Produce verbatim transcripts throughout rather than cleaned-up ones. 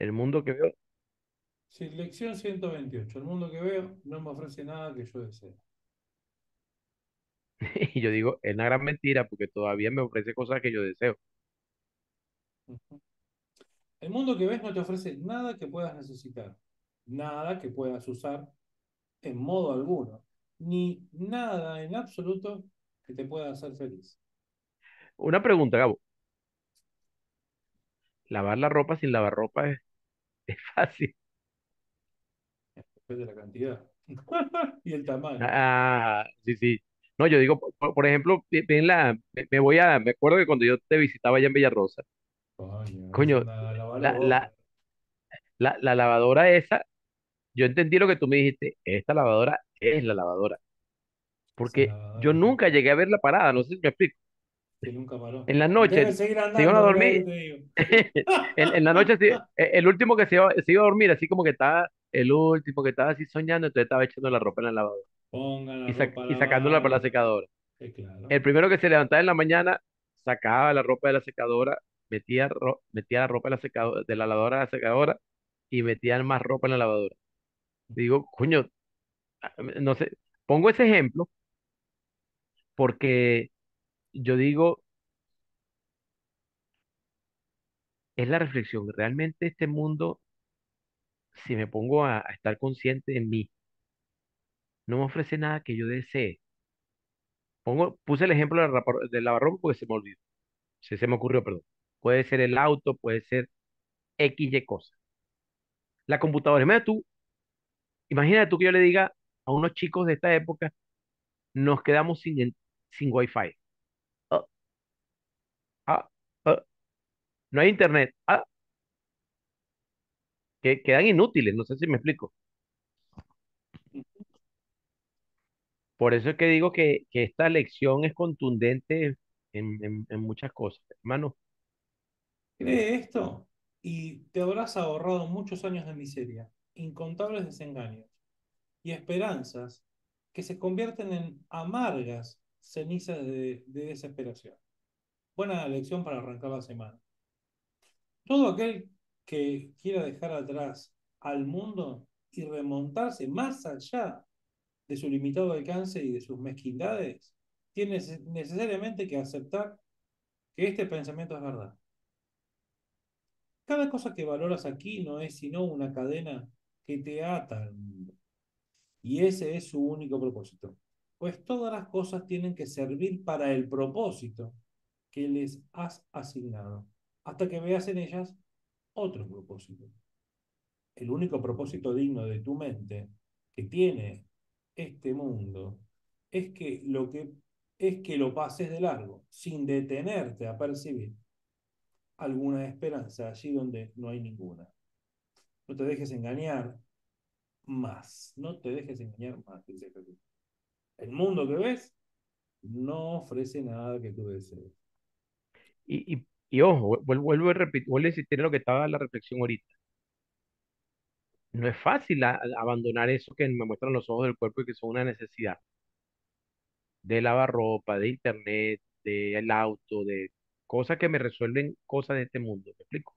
El mundo que veo, Sí, lección ciento veintiocho. El mundo que veo no me ofrece nada que yo desee. y yo digo, es una gran mentira porque todavía me ofrece cosas que yo deseo. Ujú. El mundo que ves no te ofrece nada que puedas necesitar, nada que puedas usar en modo alguno, ni nada en absoluto que te pueda hacer feliz. Una pregunta, Gabo. Lavar la ropa sin lavar ropa es, es fácil. Después de la cantidad y el tamaño. Ah, sí, sí. No, yo digo, por, por ejemplo, ve- ven la, me, me voy a, me acuerdo que cuando yo te visitaba allá en Villarrosa, Coño, es coño, una la, lavalota. la, la, la lavadora esa, yo entendí lo que tú me dijiste, esta lavadora es la lavadora, Esa porque yo lavadora que, nunca llegué a ver la parada, no sé si me explico. que nunca paró. En las Debe noches seguir se iban a andando, mirá lo que dormir, te digo. en, en la noche se- e- el último que se iba, se iba a dormir, así como que estaba, el último que estaba así soñando, entonces estaba echando la ropa en la lavadora Pongan la y, sac- ropa a y sacándola lavar. para la secadora. Es claro. El primero que se levantaba en la mañana, sacaba la ropa de la secadora, metía, ro- metía la ropa de la, secadora, de la lavadora a la secadora y metía más ropa en la lavadora. Digo, coño, ah, no sé, pongo ese ejemplo porque yo digo, es la reflexión. Realmente este mundo, si me pongo a, a estar consciente de mí, no me ofrece nada que yo desee. Pongo, puse el ejemplo del, rapor- del lavarropa porque se me olvidó, se, se me ocurrió, perdón. Puede ser el auto, puede ser X, Y cosa. La computadora, imagínate tú, imagínate tú que yo le diga a unos chicos de esta época, nos quedamos sin, en- sin wifi. Ah, ah, ah, no hay internet. Ah, que quedan inútiles, no sé si me explico. Por eso es que digo que, que esta lección es contundente en, en, en muchas cosas, hermano. Cree esto y te habrás ahorrado muchos años de miseria, incontables desengaños y esperanzas que se convierten en amargas cenizas de, de desesperación. Buena lección para arrancar la semana. Todo aquel que quiera dejar atrás al mundo y remontarse más allá de su limitado alcance y de sus mezquindades, tiene necesariamente que aceptar que este pensamiento es verdad. Cada cosa que valoras aquí no es sino una cadena que te ata al mundo. Y ese es su único propósito. Pues todas las cosas tienen que servir para el propósito que les has asignado, hasta que veas en ellas otro propósito. El único propósito digno de tu mente que tiene este mundo es que lo que es que lo pases de largo, sin detenerte a percibir alguna esperanza allí donde no hay ninguna. No te dejes engañar más, no te dejes engañar más, dice Jesús. El mundo que ves no ofrece nada que tú desees. Y, y, y ojo, vuelvo, vuelvo a repetir, vuelvo a insistir en lo que estaba la reflexión ahorita. No es fácil a- a- abandonar eso que me muestran los ojos del cuerpo y que son una necesidad de lavar ropa, de internet, del auto, de cosas que me resuelven cosas de este mundo. ¿Me explico?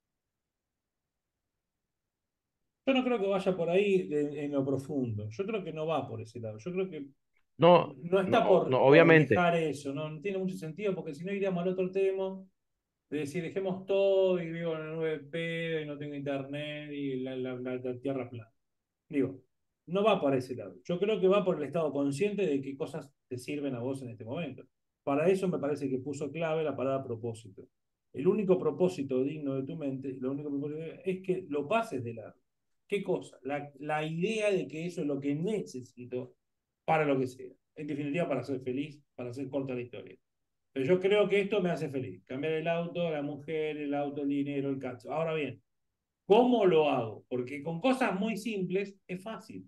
Yo no creo que vaya por ahí de- en lo profundo. Yo creo que no va por ese lado. Yo creo que No, no está no, por, no, por obviamente. dejar eso. No, no tiene mucho sentido porque si no iríamos al otro tema de decir, dejemos todo y vivo en el nueve p y no tengo internet y la, la, la, la tierra plana. Digo, no va por ese lado. Yo creo que va por el estado consciente de qué cosas te sirven a vos en este momento. Para eso me parece que puso clave la palabra propósito. El único propósito digno de tu mente, lo único propósito es que lo pases de largo. ¿Qué cosa? La, la idea de que eso es lo que necesito para lo que sea. En definitiva, para ser feliz, para hacer corta la historia. Pero yo creo que esto me hace feliz. Cambiar el auto, la mujer, el auto, el dinero, el cacho. Ahora bien, ¿cómo lo hago? Porque con cosas muy simples es fácil.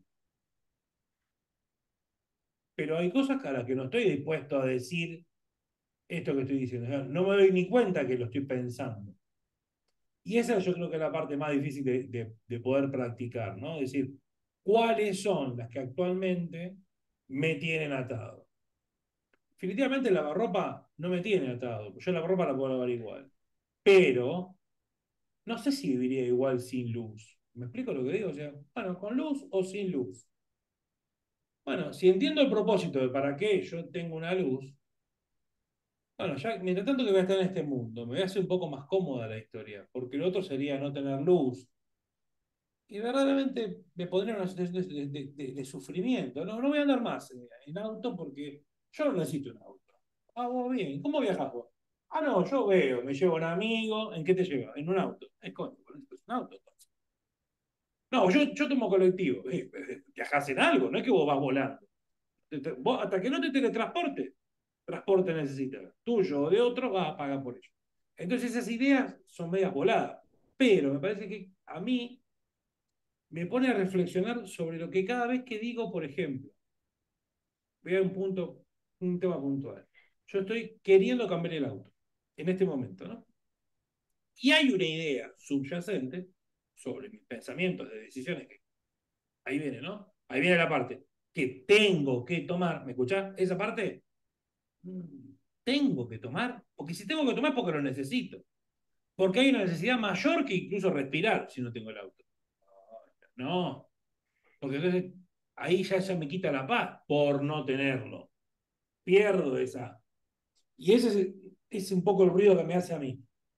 Pero hay cosas a las que no estoy dispuesto a decir esto que estoy diciendo. O sea, no me doy ni cuenta que lo estoy pensando. Y esa yo creo que es la parte más difícil de, de, de poder practicar, ¿no? Es decir, ¿cuáles son las que actualmente me tienen atado? Definitivamente el lavarropa no me tiene atado. Yo la ropa la puedo lavar igual. Pero no sé si viviría igual sin luz. ¿Me explico lo que digo? O sea, bueno, con luz o sin luz. Bueno, si entiendo el propósito de para qué yo tengo una luz, bueno, ya mientras tanto que voy a estar en este mundo, me voy a hacer un poco más cómoda la historia, porque lo otro sería no tener luz. Y verdaderamente me pondría en una situación de, de- de- de sufrimiento. No, no voy a andar más en, en auto porque yo no necesito un auto. Ah, vos bien, ¿cómo viajas vos? Ah, no, yo veo, me llevo un amigo. ¿En qué te lleva? En un auto. Es coño, bueno, esto es un auto entonces. No, yo, yo tomo colectivo. Eh, eh, viajás en algo, no es que vos vas volando. Te- te- vos, hasta que no te teletransporte, transporte necesitas. Tuyo o de otro, vas a pagar por ello. Entonces esas ideas son medias voladas. Pero me parece que a mí me pone a reflexionar sobre lo que cada vez que digo, por ejemplo, voy a un punto, un tema puntual. Yo estoy queriendo cambiar el auto en este momento, ¿no? Y hay una idea subyacente sobre mis pensamientos de decisiones que ahí viene, ¿no? Ahí viene la parte que tengo que tomar. ¿Me escuchás? Esa parte, mm, tengo que tomar, porque si tengo que tomar, porque lo necesito. Porque hay una necesidad mayor que incluso respirar si no tengo el auto. No, porque entonces ahí ya, ya me quita la paz por no tenerlo. Pierdo esa. Y ese es, es un poco el ruido que me hace a mí.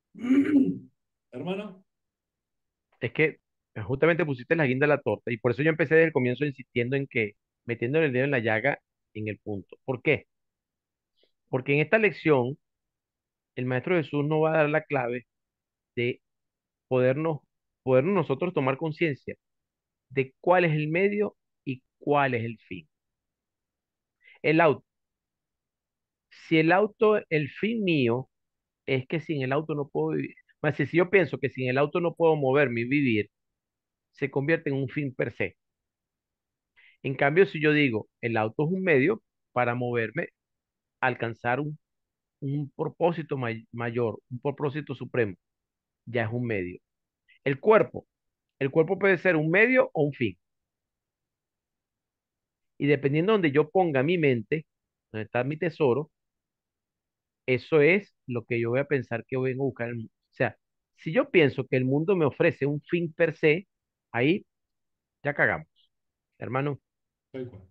Hermano, Es que justamente pusiste la guinda de la torta y por eso yo empecé desde el comienzo insistiendo en que metiendo el dedo en la llaga en el punto. ¿Por qué? Porque en esta lección el Maestro Jesús nos va a dar la clave de podernos, podernos nosotros tomar conciencia de cuál es el medio y cuál es el fin. El auto, si el auto, el fin mío es que sin el auto no puedo vivir. Más si yo pienso que sin el auto no puedo moverme y vivir, se convierte en un fin per se. En cambio, si yo digo, el auto es un medio para moverme, alcanzar un, un propósito may- mayor, un propósito supremo, ya es un medio. El cuerpo, el cuerpo puede ser un medio o un fin. Y dependiendo de donde yo ponga mi mente, donde está mi tesoro, eso es lo que yo voy a pensar que vengo a buscar en el mundo. O sea, si yo pienso que el mundo me ofrece un fin per se, ahí ya cagamos, hermano. tal cual.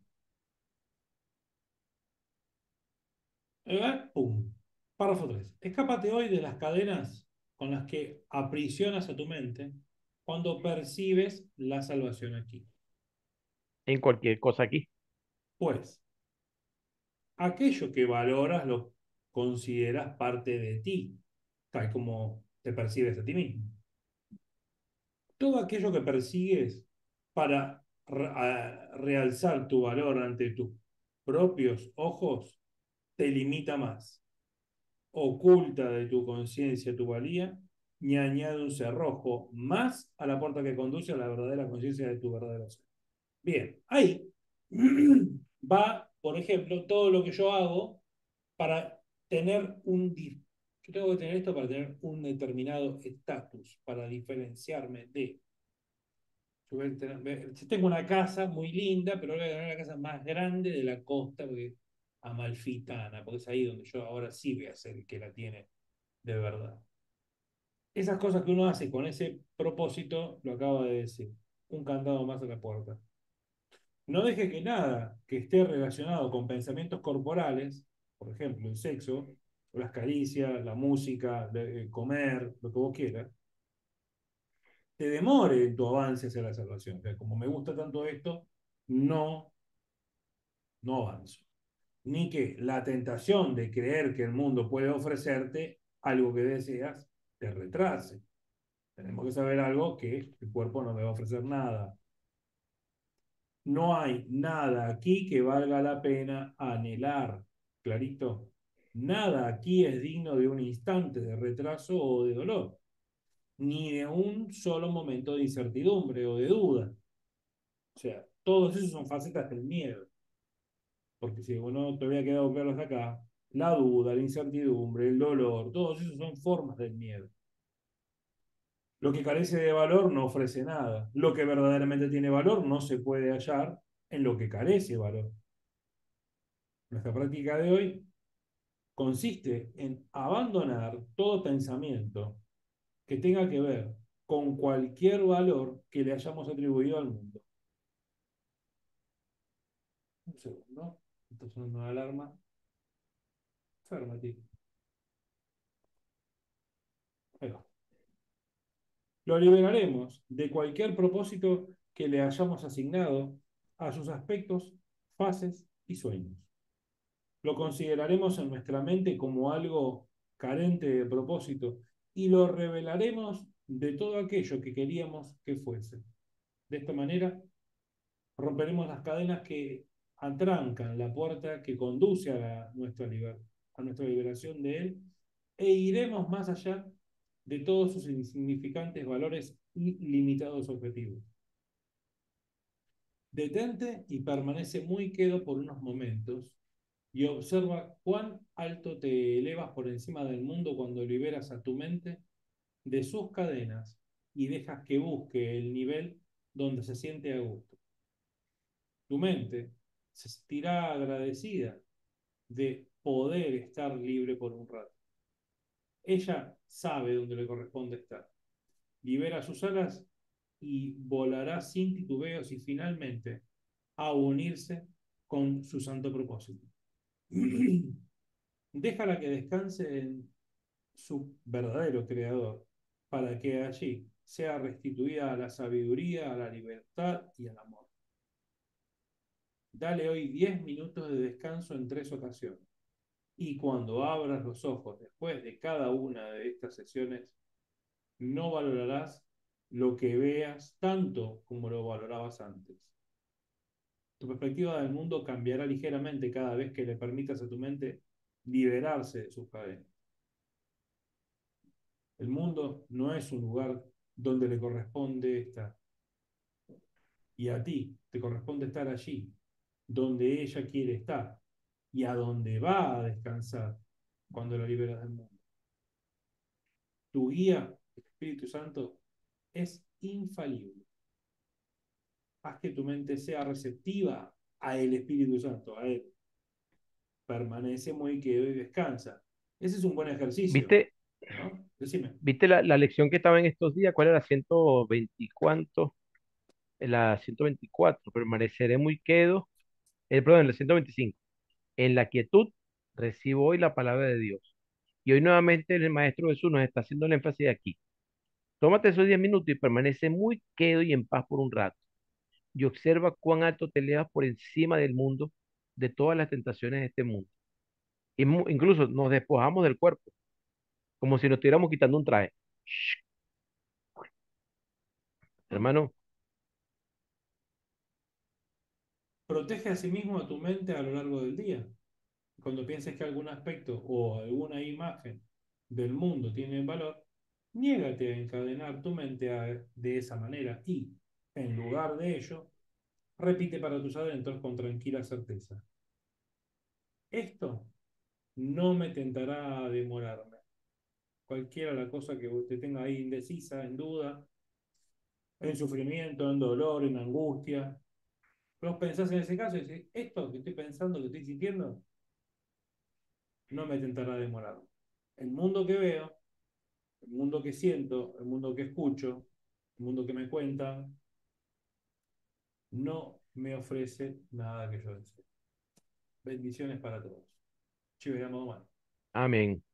Eh, pum. Párrafo tres. Escápate hoy de las cadenas con las que aprisionas a tu mente cuando percibes la salvación aquí. En cualquier cosa aquí. Pues, aquello que valoras lo consideras parte de ti, tal como te percibes a ti mismo. Todo aquello que persigues para realzar tu valor ante tus propios ojos te limita más, oculta de tu conciencia tu valía y añade un cerrojo más a la puerta que conduce a la verdadera conciencia de tu verdadero ser. Bien, ahí va, por ejemplo, todo lo que yo hago para tener un... Yo tengo que tener esto para tener un determinado estatus, para diferenciarme de... Yo voy a tener- yo tengo una casa muy linda, pero voy a tener la casa más grande de la costa, porque Amalfitana, porque es ahí donde yo ahora sí voy a ser el que la tiene de verdad. Esas cosas que uno hace con ese propósito, lo acaba de decir, un candado más a la puerta. No deje que nada que esté relacionado con pensamientos corporales, por ejemplo, el sexo, o las caricias, la música, de- comer, lo que vos quieras, te demore en tu avance hacia la salvación. O sea, como me gusta tanto esto, no, no avanzo. Ni que la tentación de creer que el mundo puede ofrecerte algo que deseas te retrase. Tenemos que saber algo que el cuerpo no me va a ofrecer nada. No hay nada aquí que valga la pena anhelar. Clarito. Nada aquí es digno de un instante de retraso o de dolor, ni de un solo momento de incertidumbre o de duda. O sea, todos esos son facetas del miedo. Porque si uno te había quedado claros acá, la duda, la incertidumbre, el dolor, todos esos son formas del miedo. Lo que carece de valor no ofrece nada. Lo que verdaderamente tiene valor no se puede hallar en lo que carece de valor. Nuestra práctica de hoy consiste en abandonar todo pensamiento que tenga que ver con cualquier valor que le hayamos atribuido al mundo. Un segundo. Esto es una alarma. Férmate. Ahí va. Lo liberaremos de cualquier propósito que le hayamos asignado a sus aspectos, fases y sueños. Lo consideraremos en nuestra mente como algo carente de propósito y lo revelaremos de todo aquello que queríamos que fuese. De esta manera, romperemos las cadenas que atrancan la puerta que conduce a, la- nuestra, liber- a nuestra liberación de él e iremos más allá de todos sus insignificantes valores y limitados objetivos. Detente y permanece muy quedo por unos momentos y observa cuán alto te elevas por encima del mundo cuando liberas a tu mente de sus cadenas y dejas que busque el nivel donde se siente a gusto. Tu mente se sentirá agradecida de poder estar libre por un rato. Ella sabe dónde le corresponde estar. Libera sus alas y volará sin titubeos y finalmente a unirse con su santo propósito. Déjala que descanse en su verdadero creador, para que allí sea restituida a la sabiduría, a la libertad y al amor. Dale hoy diez minutos de descanso en tres ocasiones. Y cuando abras los ojos después de cada una de estas sesiones, no valorarás lo que veas tanto como lo valorabas antes. Tu perspectiva del mundo cambiará ligeramente cada vez que le permitas a tu mente liberarse de sus cadenas. El mundo no es un lugar donde le corresponde estar. Y a ti te corresponde estar allí, donde ella quiere estar y a donde va a descansar cuando la liberas del mundo. Tu guía, el Espíritu Santo, es infalible. Haz que tu mente sea receptiva a el Espíritu Santo, a Él. Permanece muy quedo y descansa. Ese es un buen ejercicio, ¿Viste, ¿no? Decime. viste la, la lección que estaba en estos días? ¿Cuál era? ciento veinte, ¿cuánto? La ciento veinticuatro. Permaneceré muy quedo. Eh, perdón, en la ciento veinticinco. En la quietud recibo hoy la palabra de Dios. Y hoy nuevamente el Maestro Jesús nos está haciendo el énfasis aquí. Tómate esos diez minutos y permanece muy quedo y en paz por un rato. Y observa cuán alto te elevas por encima del mundo, de todas las tentaciones de este mundo. Y mu- incluso nos despojamos del cuerpo, como si nos estuviéramos quitando un traje. Shh, ¿No? hermano, Protege a sí mismo a tu mente a lo largo del día. Cuando pienses que algún aspecto o alguna imagen del mundo tiene valor, niégate a encadenar tu mente a- de esa manera y, en lugar de ello, repite para tus adentros con tranquila certeza. Esto no me tentará a demorarme. Cualquiera la cosa que te tenga ahí indecisa, en duda, en sufrimiento, en dolor, en angustia. Vos pensás en ese caso y decís, esto que estoy pensando, que estoy sintiendo, no me tentará a demorarme. El mundo que veo, el mundo que siento, el mundo que escucho, el mundo que me cuentan, no me ofrece nada que yo desee. Bendiciones para todos. Ci vediamo domani. amén.